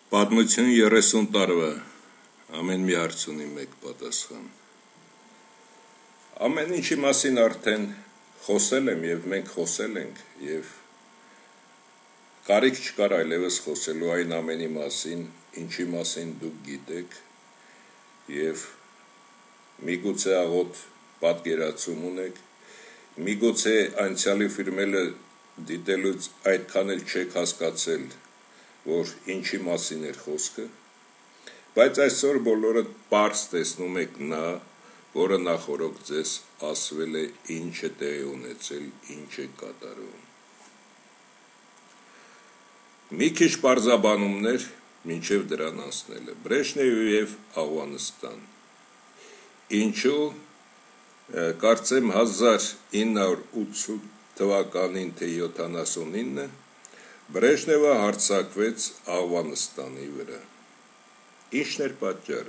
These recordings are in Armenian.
Պատմություն 30 տարվա ամեն մի հարց ունի մեկ պատասխան։ Ամեն ինչի մասին արդեն խոսել եմ եւ մենք խոսել ենք եւ կարիք չկար այլևս խոսելու այն ամենի մասին, ինչի մասին դուք գիտեք եւ միգուցե աղոտ պատկերացում ունեք, միգուցե անցյալի ֆիլմերը դիտելուց այդքան էլ չեք հասկացել, որ ինչի մասին էր խոսքը, բայց այսօր բոլորը պարզ տեսնում եք նա, որը նախորոք ձեզ ասվել է ինչ է տեղի ունեցել, ինչ է կատարում։ Մի քիչ պարզաբանումներ մինչև դրան անցնելը։ Բրեժնևը եւ Աֆղանստան։ Ինչու կարծեմ 1980 թվականին թե 79 Բրեժնևը հարձակվեց Աֆղանստանի վրա։ Ինչն էր պատճառը։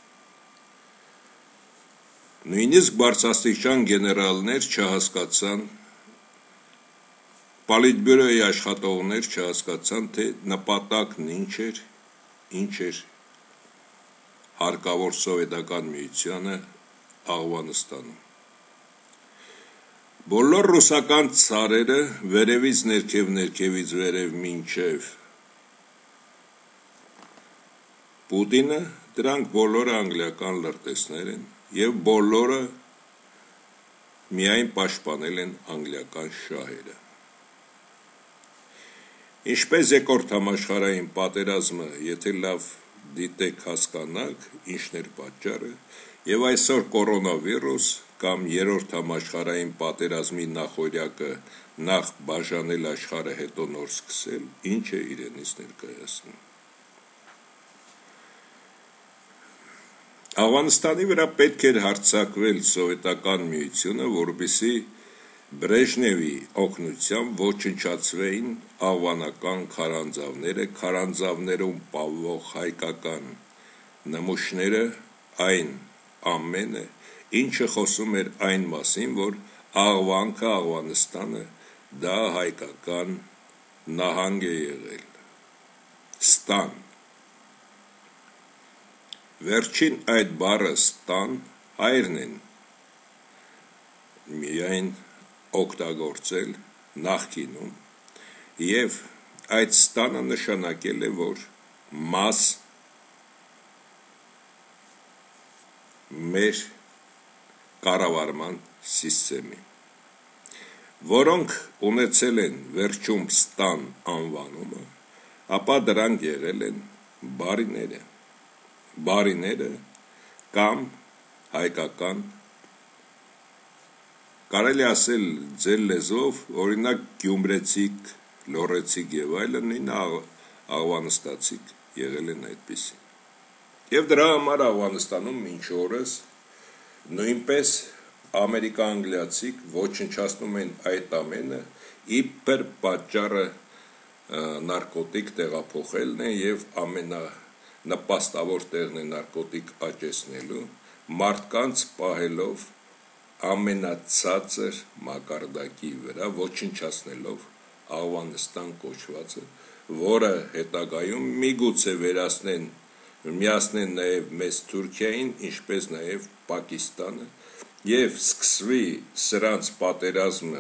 Նույնիսկ բարձրաստիճան գեներալներ չհասկացան, Պոլիտբյուրոյի աշխատողներ չհասկացան, թե նպատակն ինչ էր հարկավոր սովետական միությանը Աֆղանստանում։ Բոլոր ռուսական ցարերը վերևից ներքև, ներքևից վերև մինչև Պուտինը, դրանք բոլորը անգլիական լրտեսներ են եւ բոլորը միայն պաշտպանել են անգլիական շահերը։ Ինչպես երկրորդ համաշխարհային պատերազմը, եթե լավ դիտեք, հասկանաք, ինչն էր պատճառը, եւ այսօր կորոնավիրուս կամ երրորդ համաշխարհային պատերազմի նախօրյակը նախ բաժանել աշխարհը, հետո նոր սկսել, ինչ է իրենից ներկայացնում։ Աֆղանստանի վրա պետք էր հարձակվել սովետական միությունը, որպեսզի Բրեժնևի օգնությամբ ոչնչացվեին աֆղանական քարանձավները, քարանձավներում պահվող հայկական նմուշները, այն ամենը, ինչը խոսում էր այն մասին, որ Աղվանքը, Աֆղանստանը դա հայկական նահանգ է եղել, ստան։ Վերջին այդ բառը ստան հայերն են միայն օգտագործել նախկինում եւ այդ ստանը նշանակել է, որ մաս մեր կառավարման սիստեմի, որոնք ունեցել են վերջում ստան անվանումը, ապա դրանք եղել են բարիները կամ հայկական, կարելի ասել ձեր լեզվով, օրինակ գյումրեցիք, լոռեցիք եւ այլն, նույն Աֆղանստացիք եղել են այդպիսին։ Եվ դրա համար Աֆղանստանում մինչ օրս նույնպես ամերիկա-անգլիացիք ոչնչացնում են այդ ամենը, իբր պատճառը նարկոտիկ տեղափոխելն է եւ ամենանպաստավոր տեղն է նարկոտիկ աճեցնելու, մարդկանց պահելով ամենացածր մակարդակի վրա, ոչնչացնելով Աֆղանստան կոչվածը, որը հետագայում միգուցե միացնեն նաև մեծ Թուրքիային, ինչպես նաև Պակիստանը, եւ սկսվի սրանց պատերազմը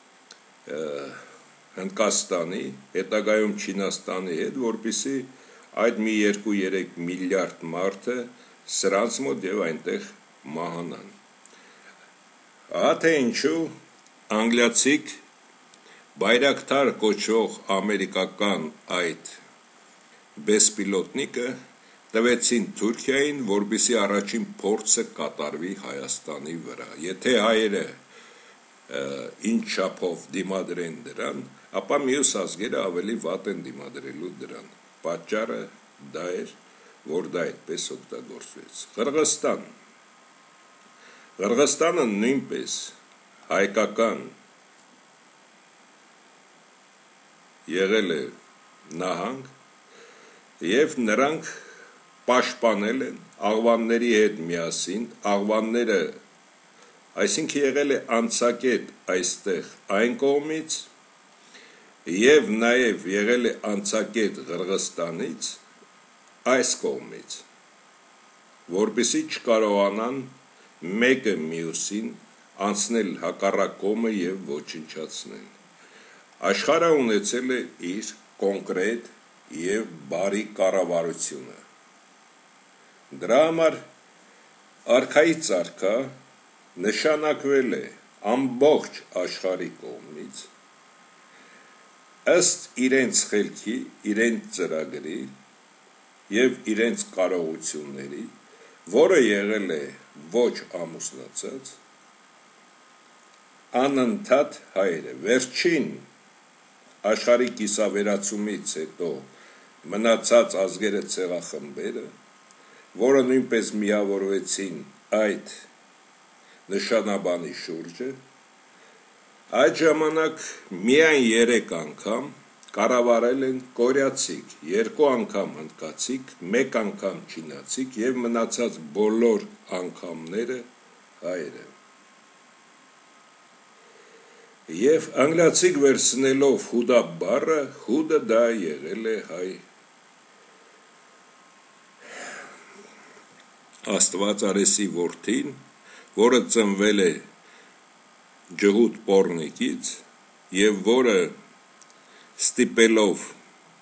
Հնդկաստանի, հետագայում Չինաստանի հետ, որպեսզի այդ մի 2-3 միլիարդ մարդը սրանց մոտ եւ այնտեղ մահանան։ Ահա թե ինչու անգլիացիք Բայրակթար կոչվող ամերիկական այդ բեսպիլոտնիկը տվեցին Թուրքիային, որպեսզի առաջին փորձը կատարվի Հայաստանի վրա։ Եթե հայերը ինչ չափով դիմադրեն դրան, ապա մյուս ազգերը ավելի վատ են դիմադրելու դրան։ Պատճառը դա էր, որ դա այդպես օգտագործվեց։ Ղրղստանը նույնպես հայկական եղել է նահանգ եւ նրանք պաշտպանել են աղվանների հետ միասին, աղվանները, այսինքն եղել է անցակետ այստեղ այն կողմից եւ նաեւ եղել է անցակետ Ղրղստանից այս կողմից, որպեսզի չկարողանան մեկը մյուսին անցնել հակառակ կողմը եւ ոչնչացնել։ Աշխարհը ունեցել է իր կոնկրետ եւ բարի կառավարությունը։ Դրա համար արքայից արքա նշանակվել է ամբողջ աշխարհի կողմից ըստ իրենց խելքի, իրենց ծրագրի եւ իրենց կարողությունների, որը եղել է ոչ ամուսնացած, անընդհատ հայերը վերջին աշխարհի կիսավերացումից հետո մնացած ազգերը ցեղախմբերը, որը նույնպես միավորվեցին այդ նշանաբանի շուրջը, այդ ժամանակ միայն 3 անգամ կառավարել են կորեացիք, 2 անգամ հնդկացիք, 1 անգամ չինացիք եւ մնացած բոլոր անգամները հայերը։ Եվ անգլիացիք վերցնելով հուդա բառը, հուդը դա եղել է հայ Աստված Արեսի որդին, որը ծնվել է ջհուդ պոռնիկից եւ որը ստիպելով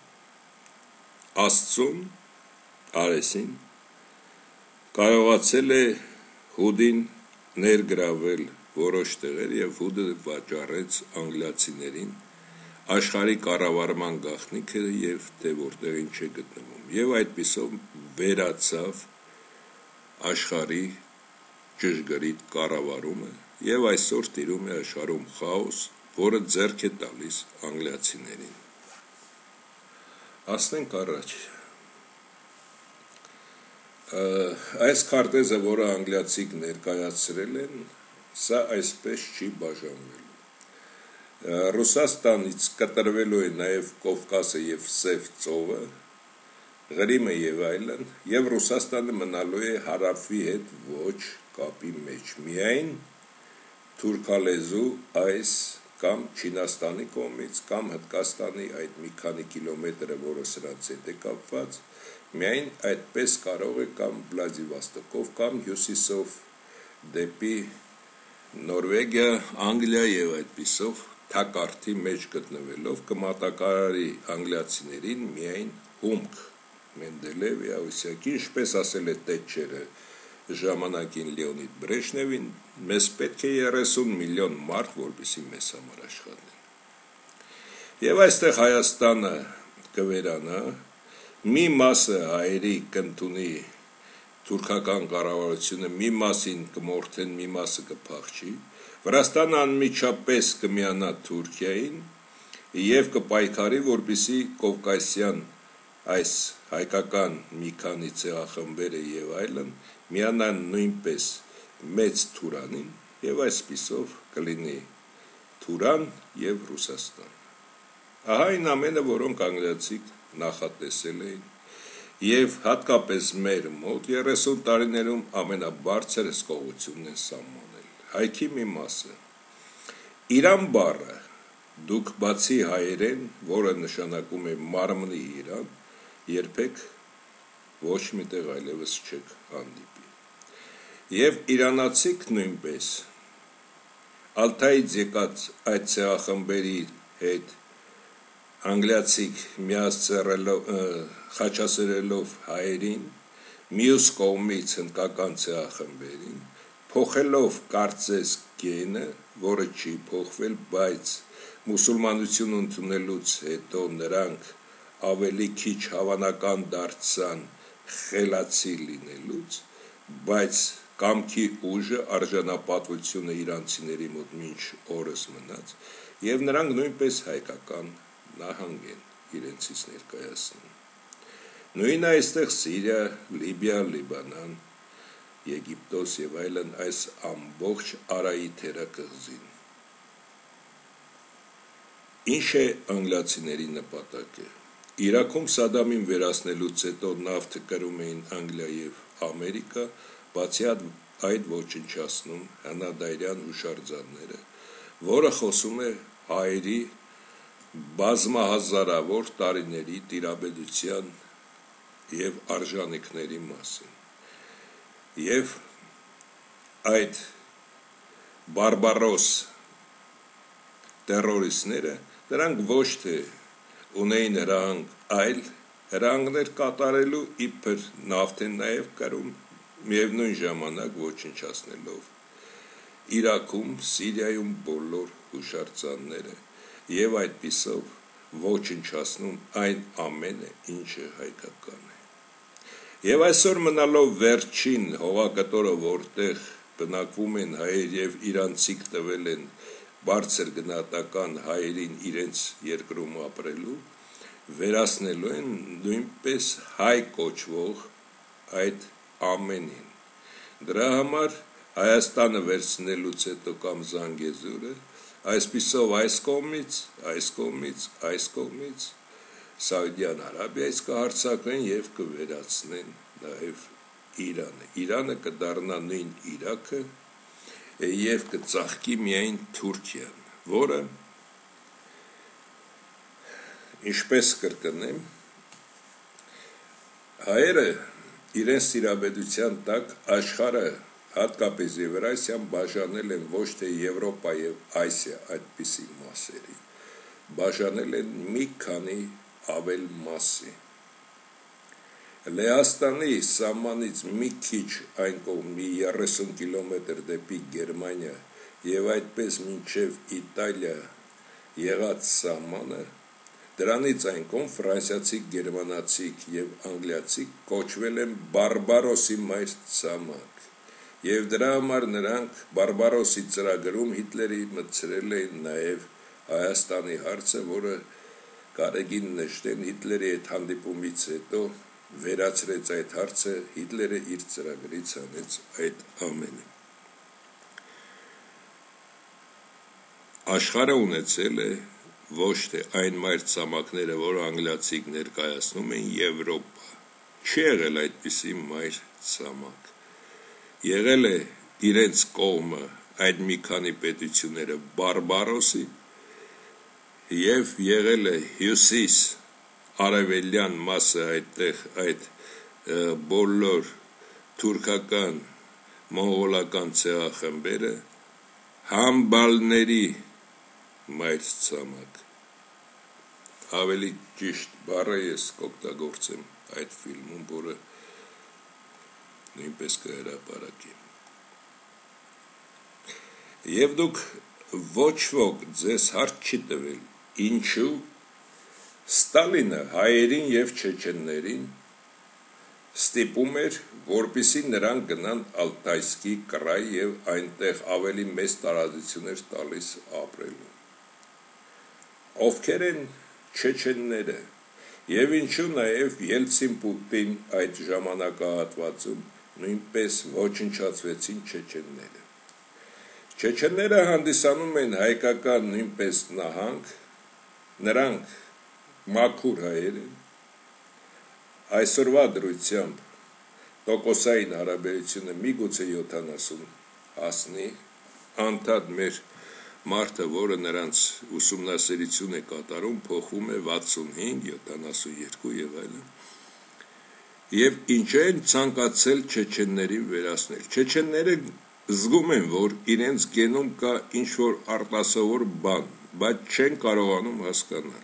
Աստծուն Արեսին կարողացել է հուդին ներգրավել որոշ տեղեր եւ հուդը վաճառեց անգլիացիներին աշխարհի կառավարման գաղտնիքը եւ թե որտեղին չէ գտնվում եւ այդպիսով վերացավ աշխարհի ճշգրիտ կառավարումը եւ այսօր տիրում է աշխարհում խաոս, որը ձեռք է տալիս անգլիացիներին։ Ասենք առաջ այս քարտեզը, որը անգլիացիք ներկայացրել են, սա այսպես չի բաժանվել։ Ռուսաստանից կտրվելու է նաև Կովկասը եւ Սև ծովը, Ղրիմը եւ այլն, եւ Ռուսաստանը մնալու է հարավի հետ ոչ կապի մեջ, միայն թուրքալեզու այս կամ Չինաստանի կողմից կամ Հնդկաստանի այդ մի քանի կիլոմետրը, որը սրանց հետ է կապված, միայն այդպես կարող է կամ Վլադիվոստոկով կամ հյուսիսով դեպի Նորվեգիա, Անգլիա եւ այդպիսով թակարդի մեջ գտնվելով կմատակարարի անգլիացիներին միայն հումք Մենդելեև Ավսյակի, ինչպես ասել է Թետչերը ժամանակին Լեոնիդ Բրեժնևին, մեզ պետք է 30 միլիոն մարդ, որպեսզի մեզ համար աշխատեն։ Եվ այստեղ Հայաստանը կվերանա, մի մասը հայերի կընդունի թուրքական կառավարությունը, մի մասին կմորթեն, մի մասը կփախչի, Վրաստանը անմիջապես կմիանա Թուրքիային եւ կպայքարի, որպեսզի կովկասյան այս հայկական մի քանի ցեղախմբերը եւ այլն միանան նույնպես մեծ Թուրանին եւ այսպիսով կլինի Թուրան եւ Ռուսաստան։ Ահա այն ամենը, որոնք անգլիացիք նախատեսել էին եւ հատկապես մեր մոտ 30 տարիներում ամենաբարձր հսկողությունն են սահմանել։ Հայքի մի մասը Իրան բառը դուք բացի հայերեն, որը նշանակում է մարմնի Իրան, երբեք ոչ միտեղ այլևս չեք հանդիպի։ Եվ իրանացիք նույնպես Ալթայից եկած այդ ցեղախմբերի հետ անգլիացիք խաչասերելով հայերին, մյուս կողմից հնդկական ցեղախմբերին, փոխելով կարծես գենը, որը չի փոխվել, բայց մուսուլմանություն ընդունելուց հետո նրանք ավելի քիչ հավանական դարձան խելացի լինելուց, բայց կամքի ուժը, արժանապատվությունը իրանցիների մոտ մինչ օրս մնաց, եւ նրանք նույնպես հայկական նահանգ են իրենցից ներկայացնում։ Նույնը այստեղ Սիրիա, Լիբիա, Լիբանան, Եգիպտոս եւ այլն այս ամբողջ Արայի թերակղզին։ Ինչ է անգլիացիների նպատակը։ Իրաքում Սադամին վերացնելուց հետո նավթը կրում էին Անգլիա եւ Ամերիկա, բացի այդ ոչնչացնում հնադայրյան հուշարձանները, որը խոսում է հայերի բազմահազարավոր տարիների տիրաբեդության եւ արժանինքների մասին։ Եվ այդ բարբարոս terroristները նրանք ոչ թե ունեին հրահանգ, այլ հրահանգներ կատարելու իբր նավթ են նաև կրում, միևնույն ժամանակ ոչնչացնելով Իրաքում, Սիրիայում բոլոր հուշարձանները եւ այդպիսով ոչնչացնում այն ամենը, ինչը հայկական է։ Եվ այսօր մնալով վերջին հողակտորը, որտեղ բնակվում են հայեր եւ իրանցիք տվել են բարձր գնահատական հայերին իրենց երկրում ապրելու, վերացնելու են նույնպես հայ կոչվող այդ ամենին։ Դրա համար Հայաստանը վերցնելուց հետո կամ Զանգեզուրը, այսպիսով այս կողմից Սաուդյան Արաբիայից կհարձակվեն եւ կվերացնեն նաեւ Իրանը։ Իրանը կդառնա նույն Իրաքը եւ կծաղկի միայն Թուրքիան, որը ինչպես կրկնեմ, հայերը իրենց տիրապետության տակ աշխարհը հատկապես Եվրասիան բաժանել են ոչ թե Եվրոպա եւ Ասիա այդպիսի մասերի, բաժանել են մի քանի ավել մասի։ Լեհաստանի սահմանից մի քիչ այն կողմի 30 կիլոմետր դեպի Գերմանիա եւ այդպես մինչեւ Իտալիա եղած սահմանը, դրանից այն կողմ ֆրանսիացիք, գերմանացիք եւ անգլիացիք կոչվել են Բարբարոսի մայր ցամաք։ Եվ դրա համար նրանք Բարբարոսի ծրագրում Հիտլերի մտցրել էին նաև Հայաստանի հարցը, որը կարելի նշել Հիտլերի այդ հանդիպումից հետո վերացրեց այդ հարցը, Հիտլերը իր ծրագրից հանեց այդ ամենը։ Աշխարհը ունեցել է ոչ թե այն մայր ցամաքները, որ անգլիացիք ներկայացնում են Եվրոպա, չի եղել այդպիսի մայր ցամաք։ Եղել է իրենց կողմը այդ մի քանի պետությունները Բարբարոսի եւ եղել է հյուսիս արևելյան մասը այդտեղ այդ բոլոր թուրքական մոնղոլական ցեղախմբերը համբալների մայր ցամաք։ Ավելի ճիշտ բառը ես կօգտագործեմ այդ ֆիլմում, որը նույնպես կհրապարակի։ Եվ դուք ոչ ոք ձեզ հարց չի տվել, ինչու Ստալինը հայերին եւ չեչեններին ստիպում էր, որպիսի նրանք գնան Ալտայսկի կռայ եւ այնտեղ ավելի մեծ տարածություններ տալիս ապրելու։ Ովքեր են չեչենները եւ ինչու նաեւ Ելցին-Պուտին այդ ժամանակահատվածում նույնպես ոչնչացվեցին չեչենները։ Չեչենները հանդիսանում են հայկական նույնպես նահանգ, նրանք մաքուր հայեր են, այսօրվա դրությամբ տոկոսային հարաբերությունը միգուցե 70 հասնի, անդադ մեր մարդը, որը նրանց ուսումնասիրություն է կատարում, փոխվում է 65, 72 եւ այլն։ Եվ ինչ են ցանկացել չեչեններին վերացնել։ Չեչենները զգում են, որ իրենց գենում կա ինչ-որ արտասովոր բան, բայց չեն կարողանում հասկանալ։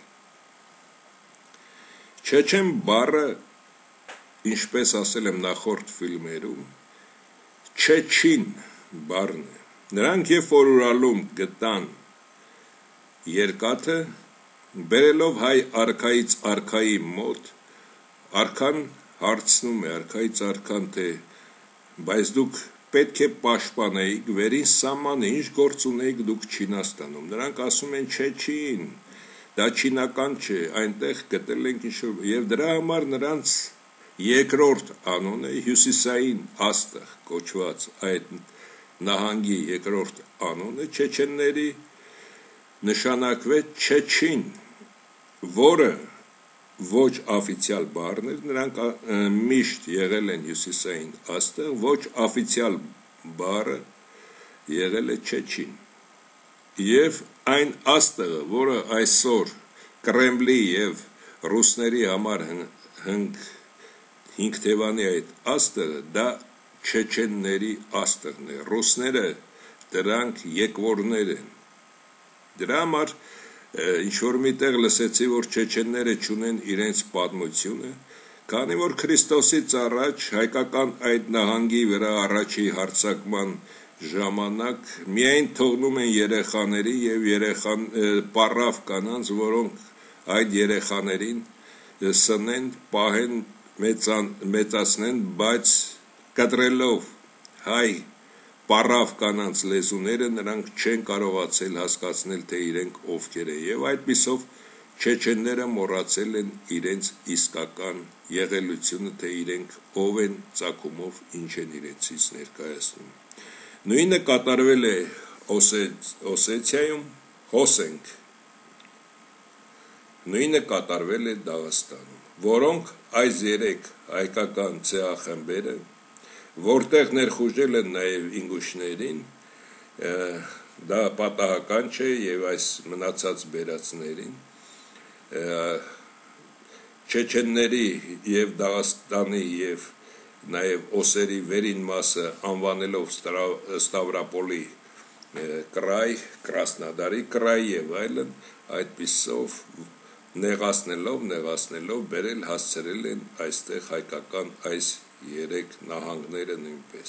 Չեչեն բառը, ինչպես ասել եմ նախորդ ֆիլմերում, չեչին բառն է։ Նրանք երբ որ Ուրալում գտան երկաթը, բերելով հայ արքայից արքայի մոտ, արքան հարցնում է արքայից արքան, թե բայց դուք պետք է պաշտպանեիք վերին սահմանը, ինչ գործ ունեիք դուք Չինաստանում։ Նրանք ասում են չեչին, դա չինական չէ, այնտեղ գտել ենք ինչ-որ, եւ դրա համար նրանց երկրորդ անունը հյուսիսային աստղ կոչված այդ նահանգի երկրորդ անունը չեչենների նշանակվեց չեչին, որը ոչ օֆիցիալ բառն էր, նրանք միշտ եղել են հյուսիսային աստղ, ոչ օֆիցիալ բառը եղել է չեչին։ Եվ այն աստղը, որը այսօր Կրեմլի եւ ռուսների համար հինգթևանի այդ աստղը դա չեչենների աստղն է, ռուսները դրանք եկվորներ են, դրա համար ինչ-որ միտեղ լսեցի, որ չեչենները չունեն իրենց պատմությունը, քանի որ Քրիստոսից առաջ հայկական այդ նահանգի վրա առաջի հարձակման ժամանակ միայն թողնում են երեխաների և պառավ կանանց, որոնք այդ երեխաներին սնեն, պահեն, մեծացնեն, բայց կտրելով հայ պառավ կանանց լեզուները նրանք չեն կարողացել հասկացնել, թե իրենք ովքեր են, և այդպիսով չեչենները մոռացել են իրենց իսկական եղելությունը, թե իրենք ով են, ծագումով ինչ են իրենցից ներկայացնում։ Նույնը կատարվել է Օսեթիայում, խոսենք, նույնը կատարվել է Դաղստանում, որոնք այս երեք հայկական ցեղախմբերը, որտեղ ներխուժել են նաև ինգուշներին, դա պատահական չէ և այս մնացած բերածներին, չեչենների և Դաղստանի և նաև Օսերի վերին մասը անվանելով Ստավրապոլի կրայ, Կրասնոդարի կրայ և այլն, այդպիսով նեղացնելով բերել հասցրել են այստեղ հայկական այս երեք նահանգները նույնպես։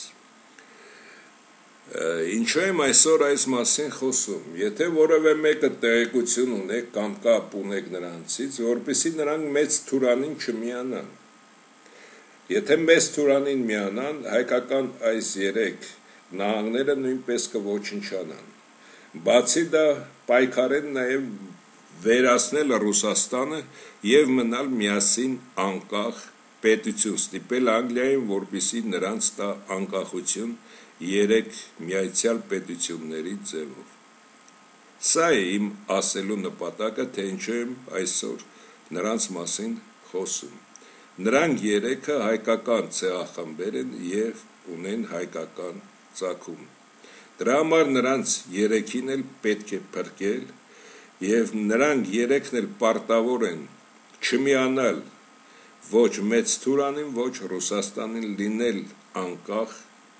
Ինչու եմ այսօր այս մասին խոսում, եթե որևէ մեկը տեղեկություն ունեք կամ կապ ունեք նրանցից, որպեսզի նրանք մեծ թուրանին չմիանան, եթե մեծ թուրանին միանան, հայկական այս երեք նահանգները նույնպես կոչնչանան, բացի դա պայքարեն նաև վերացնել Ռուսաստանը և մնալ միասին անկախ պետություն, ստիպել Անգլիային, որպեսզի նրանց տա անկախություն երեք միացյալ պետությունների ձևով։ Սա է իմ ասելու նպատակը, թե ինչու եմ այսօր նրանց մասին խոսում։ Նրանք երեքը հայկական ցեղախմբեր են և ունեն հայկական ծագում։ Դրա համար նրանց երեքին էլ պետք է փրկել և նրանք երեքն էլ պարտավոր են չմիանալ ոչ մեծ թուրանին, ոչ Ռուսաստանին, լինել անկախ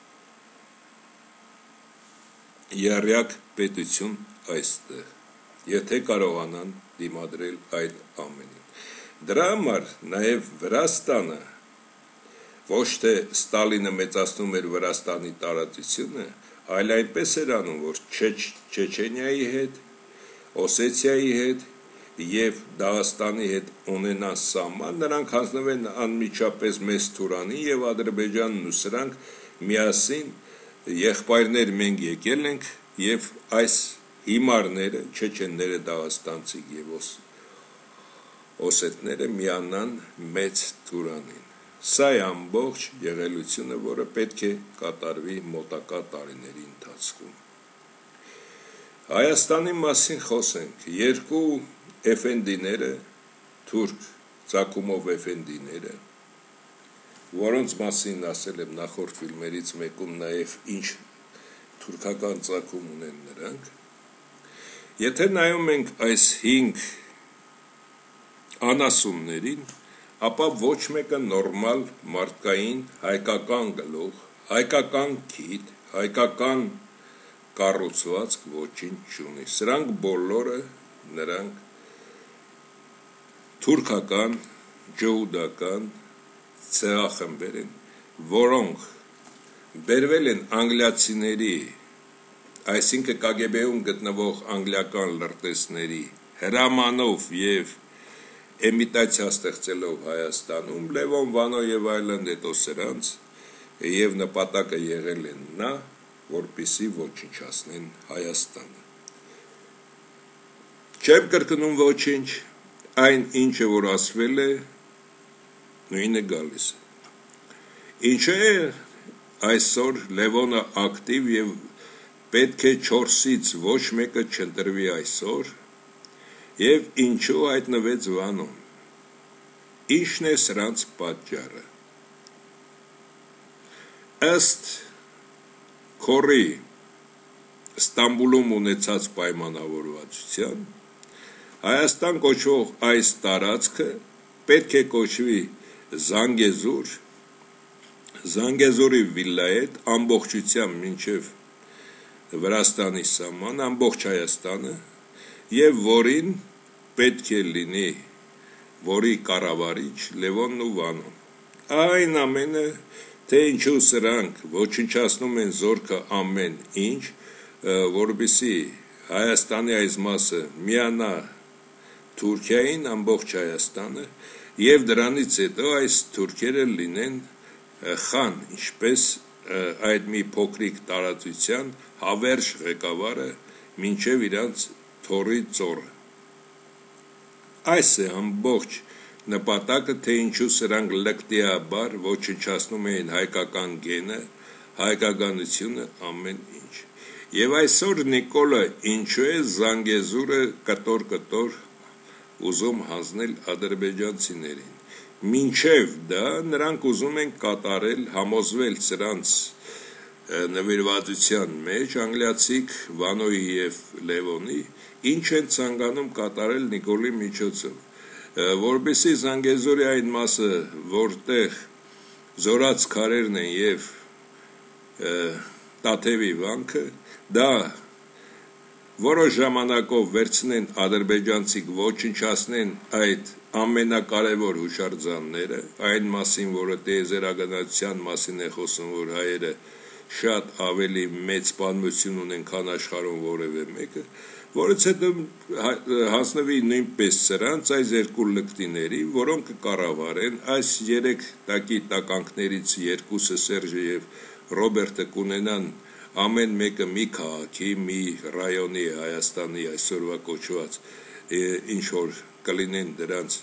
եռյակ պետություն այստեղ, եթե կարողանան դիմադրել այդ ամենին։ Դրա համար նաև Վրաստանը, ոչ թե Ստալինը մեծացնում էր Վրաստանի տարածությունը, այլ այնպես էր անում, որ Չեչենիայի հետ, Օսեթիայի հետ և Դաղստանի հետ ունենան սահման, նրանք հանձնվեն անմիջապես մեծ թուրանի և Ադրբեջանն ու սրանք միասին եղբայրներ մենք եկել ենք և այս հիմարները, չեչենները, դաղստանցիք և օսետները միանան մեծ թուրանին։ Սա է ամբողջ եղելությունը, որը պետք է կատարվի մոտակա տարիների ընթացքում։ Հայաստանի մասին խոսենք, երկու էֆենդիները, թուրք ծագումով էֆենդիները, որոնց մասին ասել եմ նախորդ ֆիլմերից մեկում նաև ինչ թուրքական ծագում ունեն նրանք, եթե նայում ենք այս 5 անասուններին, ապա ոչ մեկը նորմալ մարդկային հայկական գլուխ, հայկական քիթ, հայկական կառուցվածք ոչինչ չունի։ Սրանք բոլորը նրանք թուրքական, ջհուդական ցեղախմբեր են, որոնք բերվել են անգլիացիների, այսինքն KGB-ում գտնվող անգլիական լրտեսների հրամանով և էմիտացիա ստեղծելով Հայաստանում, Լևոն Վանո և այլն հետո սրանց, և նպատակը եղել են նա, որպեսզի ոչնչացնեն Հայաստանը։ Չեմ կրկնում ոչինչ, այն ինչը որ ասվել է, նույնը գալիս է։ Ինչու է այսօր Լևոնը ակտիվ և պետք է 4-ից ոչ մեկը չընտրվի այսօր և ինչու հայտնվեց Վանոն, ինչն է սրանց պատճառը։ Ըստ Քորի Ստամբուլում ունեցած պայմանավորվածության, Հայաստան կոչվող այս տարածքը պետք է կոչվի Զանգեզուր Զանգեզուրի վիլայետ ամբողջությամբ մինչև Վրաստանի սահման, ամբողջ Հայաստանը, եւ որին պետք է լինի որի կառավարիչ Լևոնն ու Վանոն։ Այն ամենը, թե ինչու սրանք ոչնչացնում են զորքը ամեն ինչ, որպեսզի Հայաստանի այս մասը միանա Թուրքիային, ամբողջ Հայաստանը, եւ դրանից հետո այս թուրքերը լինեն խան, ինչպես այդ մի փոքրիկ տարածության հավերժ ղեկավարը մինչև իրանց թորի ծորը։ Այս է ամբողջ նպատակը, թե ինչու սրանք լկտիաբար ոչնչացնում էին հայկական գենը, հայկականությունը, ամեն ինչ։ Եվ այսօր Նիկոլը ինչու է Զանգեզուրը կտոր ուզում հանձնել ադրբեջանցիներին։ Մինչև դա նրանք ուզում են կատարել, համոզվել սրանց նվիրվածության մեջ անգլիացիք Վանոյի եւ Լևոնի, ինչ են ցանկանում կատարել Նիկոլի միջոցով, որպեսզի Զանգեզուրի այն մասը, որտեղ զորաց քարերն են եւ Տաթևի վանքը, դա որոշ ժամանակով վերցնեն ադրբեջանցիք, ոչնչացնեն այդ ամենակարևոր հուշարձանները, այն մասին, որը տիեզերագնացության մասին է խոսում, որ հայերը շատ ավելի մեծ պատմություն ունեն, քան աշխարհում որևէ մեկը, որից հետո հասնվի նույնպես սրանց այս երկու լկտիների, որոնք կկառավարեն այս երեք տակի տականքներից երկուսը Սերժը եւ Ռոբերտը կունենան ամեն մեկը մի քաղաքի, մի ռայոնի Հայաստանի այսօրվա կոչված ինչ որ կլինեն դրանց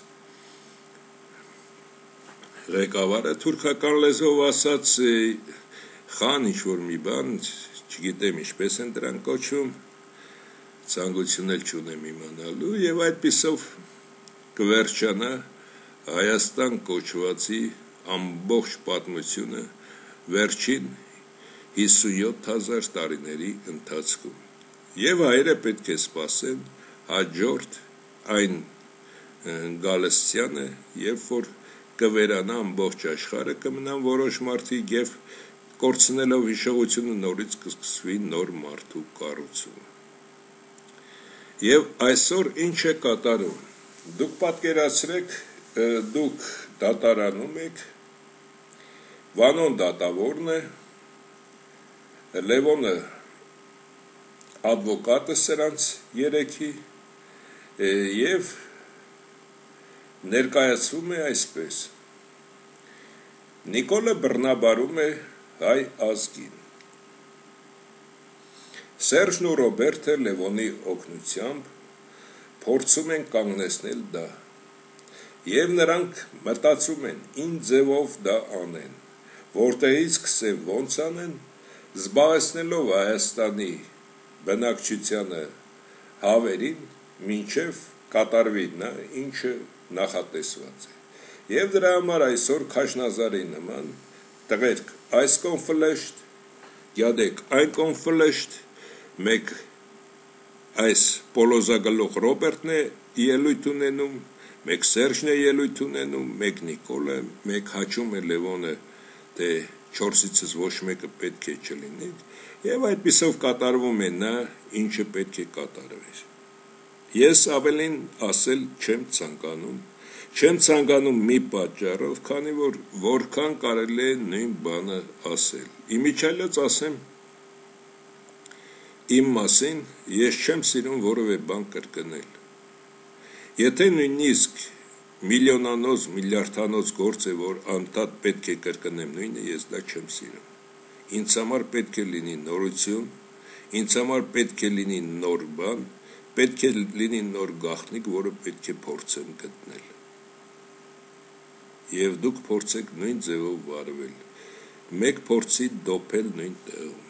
ղեկավարը, թուրքական լեզվով ասած խան ինչ որ մի բան, չգիտեմ ինչպես են դրան կոչվում, ցանկություն էլ չունեմ իմանալու, եւ այդպիսով կվերջանա Հայաստան կոչվածի ամբողջ պատմությունը վերջին 57,000 տարիների ընթացքում։ Եվ հայերը պետք է սպասեն հաջորդ այն գալստյանը, երբ որ կվերանա ամբողջ աշխարհը, կմնան որոշ մարդիկ եւ կորցնելով հիշողությունը նորից կսկսվի նոր մարդու կառուցումը։ Եվ այսօր ինչ է կատարում։ Դուք պատկերացրեք, դուք դատարանում եք, Վանոն դատավորն է, Լևոնը advokatը սրանց երեքի եւ ներկայացվում է այսպես. Նիկոլը բռնաբարում է հայ ազգին։ Սերժն ու Ռոբերտը Լևոնի օգնությամբ փորձում են կանգնեցնել դա եւ նրանք մտածում են ինչ ձևով դա անեն, որտեղից սկսեն ոնց անեն, զբաղեցնելով Հայաստանի բնակչությանը հավերին, մինչև կատարվի նա, ինչը նախատեսված է։ Եվ դրա համար այսօր Քաշնազարի նման տղերք այս կոնֆլեշտ, յադեք այն կոնֆլեշտ, մեկ այս պոլոզագլուխ Ռոբերտն է ելույթ ունենում, մեկ Սերժն է ելույթ ունենում, մեկ Նիկոլը, մեկ հաճում է Լևոնը, թե 4-ից ոչ մեկը պետք է չլինի, եւ այդպիսով կատարվում է նա, ինչը պետք է կատարվեր։ Ես ավելին ասել չեմ ցանկանում մի պատճառով, քանի որ որքան կարելի է նույն բանը ասել։ Իմիջիալից ասեմ իմ մասին, ես չեմ սիրում որևէ բան կրկնել։ Եթե նույնիսկ միլիոնանոց, միլիարդանոց գործ է, որ անդադ պետք է կրկնեմ նույնը, ես դա չեմ սիրում։ Ինձ համար պետք է լինի նորություն, ինձ համար պետք է լինի նոր բան, պետք է լինի նոր գաղտնիք, որը պետք է փորձեմ գտնել։ Եվ դուք փորձեք նույն ձևով վարվել, մեկ փորձի դոփել նույն տեղում։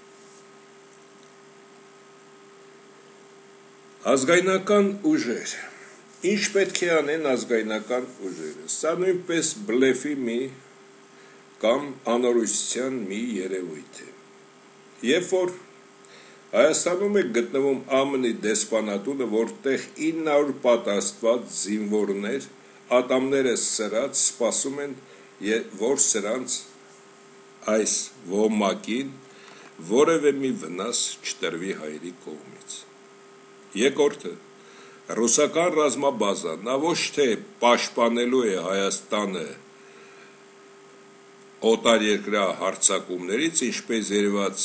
Ազգայնական ուժեր։ Ինչ պետք է անեն ազգայնական ուժերը։ Սա նույնպես բլեֆի մի կամ անորոշության մի երևույթ է։ Երբ որ Հայաստանում է գտնվում ԱՄՆ-ի դեսպանատունը, որտեղ 900 պատասխանված զինվորներ, ատամները սրած սպասում են, որ սրանց այս ոմակին որևէ մի վնաս չտրվի հայերի կողմից։ Երկրորդը, ռուսական ռազմաբազան, նա ոչ թե պաշտպանելու է Հայաստանը օտարերկրյա հարձակումներից, ինչպես երևաց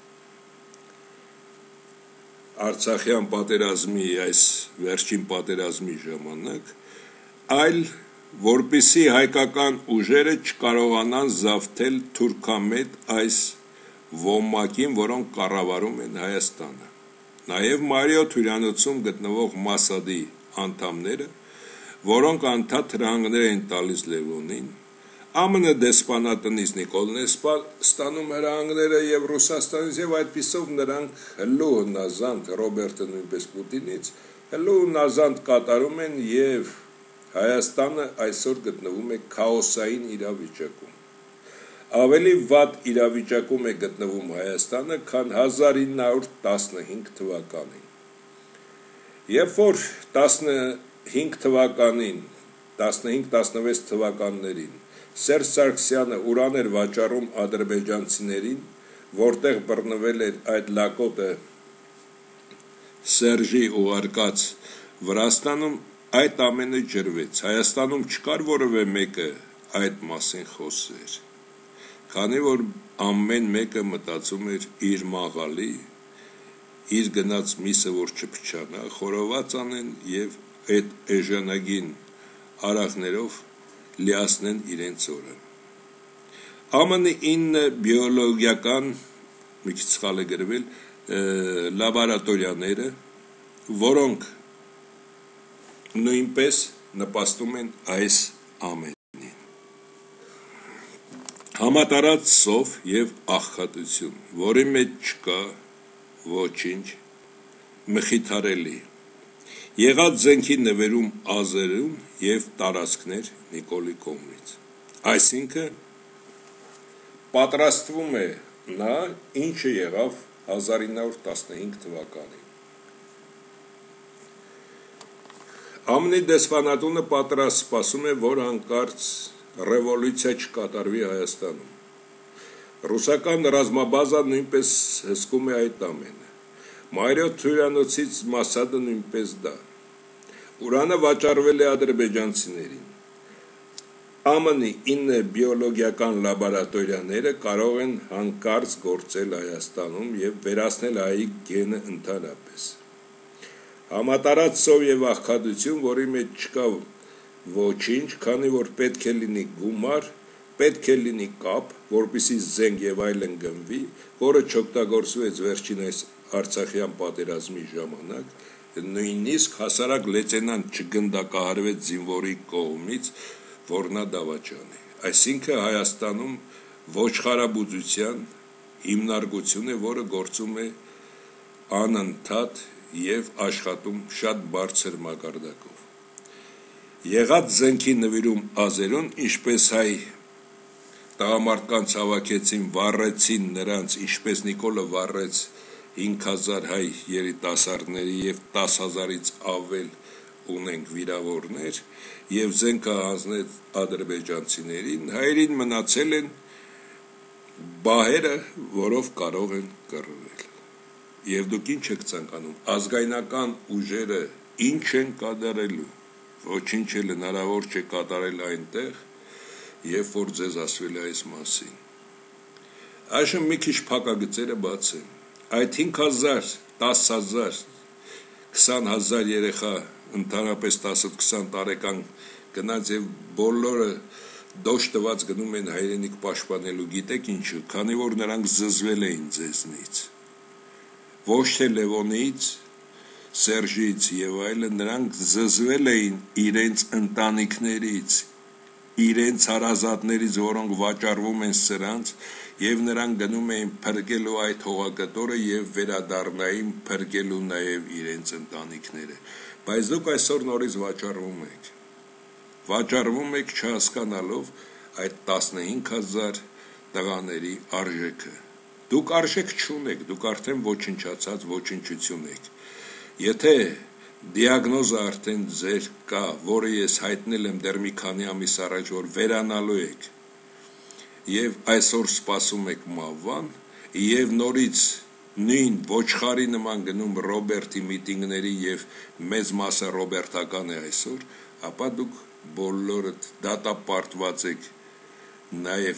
Արցախյան պատերազմի այս վերջին պատերազմի ժամանակ, այլ որպեսզի հայկական ուժերը չկարողանան զավթել թուրքամետ այս ոմակին, որոնք կառավարում են Հայաստանը։ Նաև Մարիոթ հյուրանոցում գտնվող Մասադի անդամները, որոնք անդադ հրահանգներ են տալիս Լևոնին, ԱՄՆ դեսպանատնից Նիկոլն է ստանում հրահանգները եւ Ռուսաստանից, եւ այդպիսով նրանք հլու հնազանդ Ռոբերտը նույնպես Պուտինից հլու հնազանդ կատարում են, եւ Հայաստանը այսօր գտնվում է քաոսային իրավիճակում։ Ավելի վատ իրավիճակում է գտնվում Հայաստանը, քան 1915 թվականին։ Երբ որ 15 թվականին, 15-16 թվականներին Սերժ Սարգսյանը ուրան էր վաճառում ադրբեջանցիներին, որտեղ բռնվել էր այդ լակոտը Սերժի ուղարկած Վրաստանում, այդ ամենը ջրվեց։ Հայաստանում չկար որևէ մեկը այդ մասին խոսեր, քանի որ ամեն մեկը մտածում էր իր մաղալի, իր գնաց միսը որ չփչանա, խորոված անեն եւ այդ էժանագին արախներով լիացնեն իրենց օրը։ ԱՄՆ 9 բիոլոգիական, մի քիչ սխալ է գրվել, լաբորատորիաները, որոնք նույնպես նպաստում են այս ամենին։ Համատարած սով եւ աղքատություն, որի մեջ չկա ոչինչ մխիթարելի։ Եղած զենքի նվերում Ազերում եւ տարածքներ Նիկոլի կողմից։ Այսինքն պատրաստվում է նա, ինչը եղավ 1915 թվականին։ ԱՄՆ դեսպանատունը պատրաստ սպասում է, որ հանկարծ ռևոլյուցիա չկատարվի Հայաստանում։ Ռուսական ռազմաբազան նույնպես հսկում է այդ ամենը։ Մարիոթ հյուրանոցից Մասադը նույնպես դա։ Ուրանը վաճառվել է ադրբեջանցիներին։ ԱՄՆ 9 բիոլոգիական լաբորատորիաները կարող են հանկարծ գործել Հայաստանում եւ վերացնել հայի գենը ընդհանրապես։ Համատարած սով եւ աղքատություն, որի մեջ չկա ոչինչ, քանի որ պետք է լինի գումար, պետք է լինի կապ, որպեսզի զենք եւ այլն գնվի, որը չօգտագործվեց վերջին այս Արցախյան պատերազմի ժամանակ, նույնիսկ հասարակ լեյտենանտ չգնդակահարվեց զինվորի կողմից, որ նա դավաճան է։ Այսինքն Հայաստանում ոչխարաբուծության հիմնարկություն է, որը գործում է անընդհատ եւ աշխատում շատ բարձր մակարդակով։ Եղած զենքի նվիրում Ազերուն, ինչպես հայ տղամարդկանց հավաքեցին, վառեցին նրանց, ինչպես Նիկոլը վառեց 5000 հայ երիտասարդների եւ 10000-ից ավել ունենք վիրավորներ եւ զենքը հանձնեց ադրբեջանցիներին, հայերին մնացել են բահերը, որով կարող են կռվել։ Եվ դուք ինչ եք ցանկանում, ազգայնական ուժերը ինչ են կատարելու, ոչինչ էլ հնարավոր չէ կատարել այնտեղ, երբ որ ձեզ ասվել է այս մասին։ Այժմ մի քիչ փակագծերը բացեմ։ Այդ 5000, 10000, 20000 երեխա, ընդհանրապես 10-20 տարեկան գնաց եւ բոլորը դոշ տված գնում են հայրենիք պաշտպանելու, գիտեք ինչու, քանի որ նրանք զզվել էին ձեզնից։ Ոչ թե Լևոնից, Սերժից եւ այլն, նրանք զզվել էին իրենց ընտանիքներից, իրենց հարազատներից, որոնք վաճառվում են սրանց, եւ նրանք գնում էին փրկելու այդ հողակտորը եւ վերադառնային փրկելու նաեւ իրենց ընտանիքները։ Բայց դուք այսօր նորից վաճառվում եք չհասկանալով այդ 15000 տղաների արժեքը։ Դուք արժեք չունեք, դուք արդեն ոչնչացած ոչնչություն եք։ Եթե դիագնոզը արդեն ձեր կա, որը ես հայտնել եմ դեռ մի քանի ամիս առաջ, որ վերանալու եք եւ այսօր սպասում եք մավան եւ նորից նույն ոչխարի նման գնում Ռոբերտի միտինգների եւ մեծ մասը ռոբերտական է այսօր, ապա դուք բոլորդ դատապարտված եք նաեւ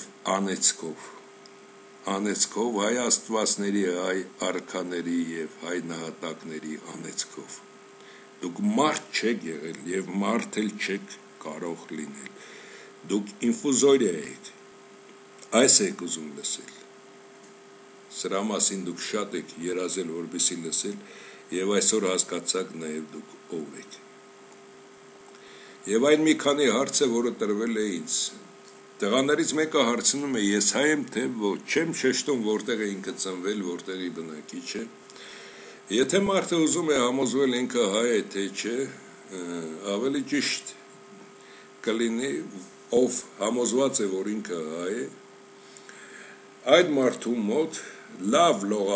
անեծքով հայ աստվածների, հայ արքաների եւ հայ նահատակների անեծքով։ Դուք մարդ չեք եղել եւ մարդ էլ չեք կարող լինել։ Դուք ինֆուզորիա եք։ Այս եք ուզում լսել։ Սրա մասին դուք շատ եք երազել, որպեսզի լսել, եւ այսօր հասկացաք նաեւ դուք ով եք։ Եվ այն մի քանի հարց է, որը տրվել է ինձ։ Տղաներից մեկը հարցնում է, ես հայ եմ, թե ոչ, չեմ շեշտում, որտեղ է ինքը ծնվել, որտեղի բնակիչ է։ Եթե մարդը ուզում է համոզվել ինքը հայ է, թե չէ, ավելի ճիշտ կլինի, ով համոզված է, որ ինքը հայ է, այդ մարդու մոտ լավ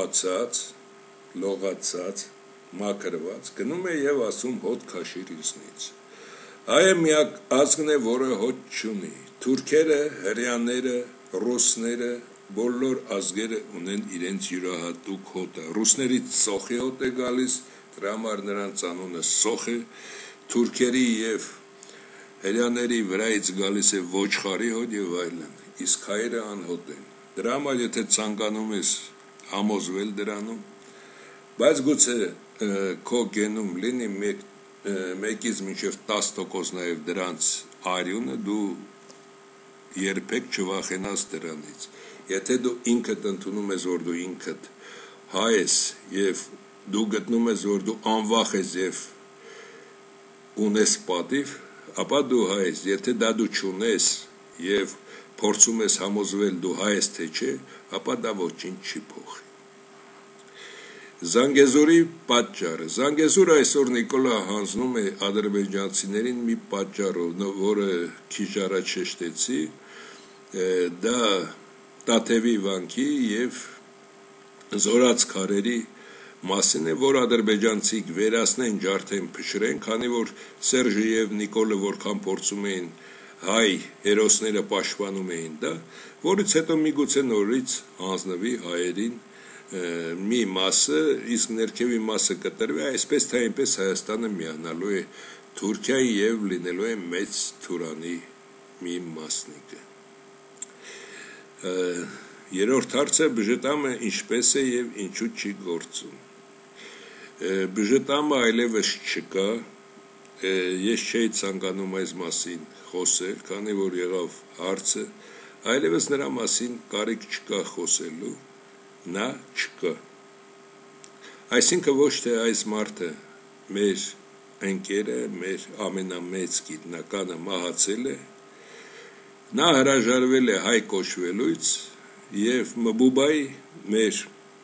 լողացած, մաքրված, գնում է եւ ասում հոտ քաշիր ինձնից։ Հայը միակ ազգն է, որը հոտ չունի։ Թուրքերը, հրեաները, ռուսները, բոլոր ազգերը ունեն իրենց յուրահատուկ հոտը։ Ռուսներից սոխի հոտ է գալիս, դրա համար նրանց անունը սոխ է, թուրքերի եւ հրեաների վրայից գալիս է ոչխարի հոտ եւ այլն, իսկ հայերը անհոտ են։ Դրա համար եթե ցանկանում ես համոզվել դրանում, բայց գուցե քո գենում լինի 1-ից մինչև 10% նաև դրանց արյունը, դու երբեք չվախենաս դրանից։ Եթե դու ինքդ ընդունում ես, որ դու ինքդ հայ ես եւ դու գտնում ես, որ դու անվախ ես եւ ունես պատիվ, ապա դու հայ ես։ Եթե դա դու չունես եւ փորձում ես համոզվել դու հայ ես թե չէ, ապա դա ոչինչ չի փոխի։ Զանգեզուրի պատճառը։ Զանգեզուրը այսօր Նիկոլա հանձնում է ադրբեջանցիներին մի պատճառով, որը քիչ առաջ շեշտեցի, դա Տաթևի վանքի եւ Զորաց քարերի մասին է, որ ադրբեջանցիք վերացնեն, ջարդեն, փշրեն, քանի որ Սերժը եւ Նիկոլը որքան փորձում էին հայ հերոսները պաշտպանում էին դա, որից հետո միգուցե նորից հանձնվի հայերին մի մասը, իսկ ներքևի մասը կտրվի, այսպես թե այնպես Հայաստանը միանալու է Թուրքիայի եւ լինելու է մեծ Թուրանի մի մասնիկը։ Երրորդ հարցը բժտամը ինչպես է եւ ինչու չի գործում։ Բժտամը այլևս չկա, ես չէի ցանկանում այս մասին խոսել, քանի որ եղավ հարցը, այլևս նրա մասին կարիք չկա խոսելու, նա չկա։ Այսինքն ոչ թե այս մարդը մեր ընկերը, մեր ամենամեծ գիտնականը մահացել է, նա հրաժարվել է հայ կոչվելուց եւ Մբուբայի մեր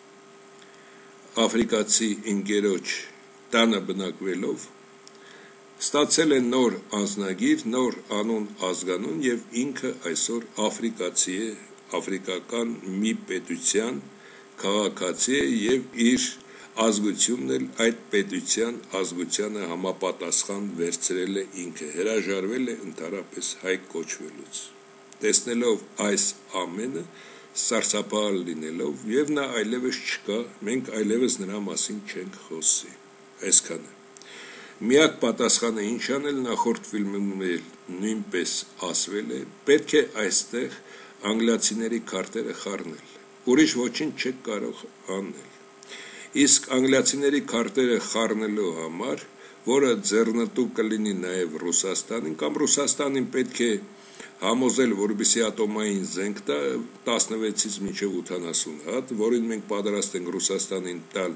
աֆրիկացի ընկերոջ տանը բնակվելով ստացել է նոր անձնագիր, նոր անուն ազգանուն եւ ինքը այսօր աֆրիկացի է, աֆրիկական մի պետության քաղաքացի է եւ իր ազգությունն էլ այդ պետության ազգությանը համապատասխան վերցրել է ինքը, հրաժարվել է ընդհանրապես հայ կոչվելուց։ Տեսնելով այս ամենը, սարսափահար լինելով եւ նա այլևս չկա, մենք այլևս նրա մասին չենք խոսի։ Այսքանը։ Միակ պատասխանը ինչ անել, նախորդ ֆիլմում նույնպես ասվել է, պետք է այստեղ անգլիացիների քարտերը խառնել։ Ուրիշ ոչինչ չեք կարող անել։ Իսկ անգլիացիների քարտերը խառնելու համար, որը ձեռնտու կլինի նաև Ռուսաստանին, կամ Ռուսաստանին պետք է համոզել, որպեսզի ատոմային զենք տա 16-ից մինչև 80 հատ, որին մենք պատրաստ ենք Ռուսաստանին տալ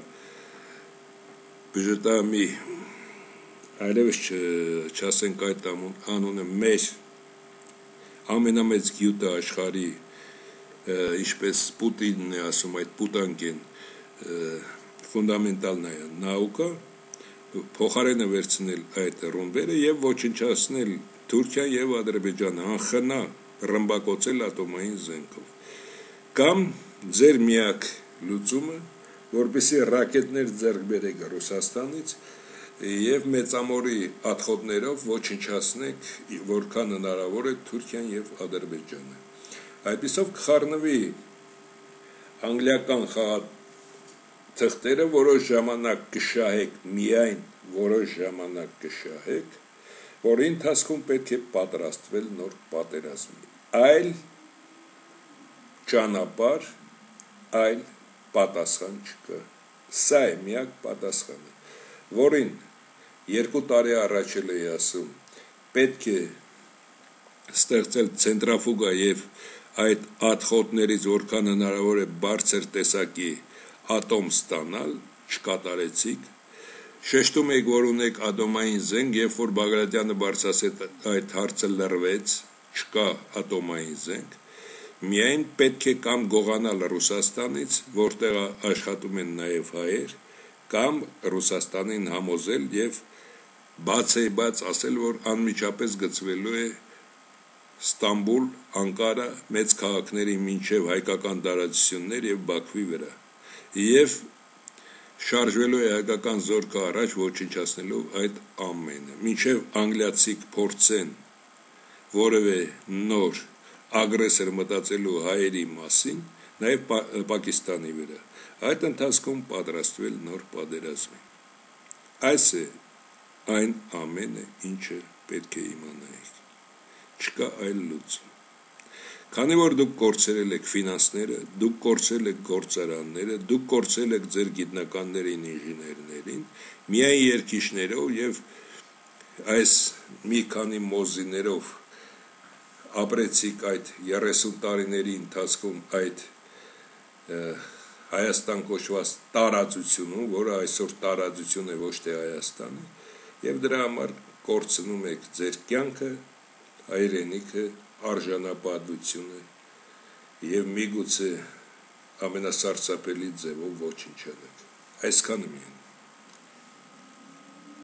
բժտամի, այլևս չասենք այդ անունը մեր ամենամեծ գյուտը աշխարհի, ինչպես Պուտինն է ասում, այդ պուտանկեն ֆունդամենտալնայա նաուկա, փոխարենը վերցնել այդ ռումբերը եւ ոչնչացնել Թուրքիա եւ Ադրբեջանը, անխնա ռմբակոծել ատոմային զենքով։ Կամ ձեր միակ լուծումը, որպեսզի ռակետներ ձեռք բերեք Ռուսաստանից եւ մեծամորի աթխոտներով ոչնչացնեք որքան հնարավոր է Թուրքիան եւ Ադրբեջանը։ Այդպիսով կխառնվի անգլիական թղթերը որոշ ժամանակ կշահեք, միայն որոշ ժամանակ կշահեք, որի ընթացքում պետք է պատրաստվել նոր պատերազմի։ Այլ ճանապարհ, այլ պատասխան չկա։ Սա է միակ պատասխանը, որին 2 տարի առաջ էլ էի ասում, պետք է ստեղծել ցենտրաֆուգա եւ այդ աթխոտներից որքան հնարավոր է բարձր տեսակի ատոմ ստանալ, չկատարեցիք, շեշտում եք, որ ունեք ատոմային զենք, երբ որ Բագրատյանը բարձրացեց այդ հարցը լռվեց, չկա ատոմային զենք, միայն պետք է կամ գողանալ Ռուսաստանից, որտեղ աշխատում են նաև հայեր, կամ Ռուսաստանին համոզել եւ բաց ասել, որ անմիջապես գծվելու է Ստամբուլ, Անկարա, մեծ քաղաքների մինչև հայկական տարածություններ եւ Բաքվի վրա, եւ շարժվելու է հայկական զորքը առաջ ոչնչացնելով այդ ամենը, մինչև անգլիացիք փորձեն որևէ նոր ագրեսոր մտածելու հայերի մասին, նաեւ Պակիստանի վրա, այդ ընթացքում պատրաստվել նոր պատերազմի։ Այս է այն ամենը, ինչը պետք է իմանայիք, չկա այլ լուծում։ Քանի որ դուք կորցրել եք ֆինանսները, դուք կորցրել եք գործարանները, դուք կորցրել եք ձեր գիտնականներին, ինժեներներին, միայն երկիշներով եւ այս մի քանի մոզիներով ապրեցիք այդ 30 տարիների ընթացքում այդ Հայաստան կոչված տարածությունում, որը այսօր տարածություն է ոչ թե Հայաստանը, եւ դրա համար կորցնում եք ձեր կյանքը, հայրենիքը, արժանապատվությունը եւ միգուցե ամենասարսափելի ձևով ոչնչանաք։ Այսքանը միայն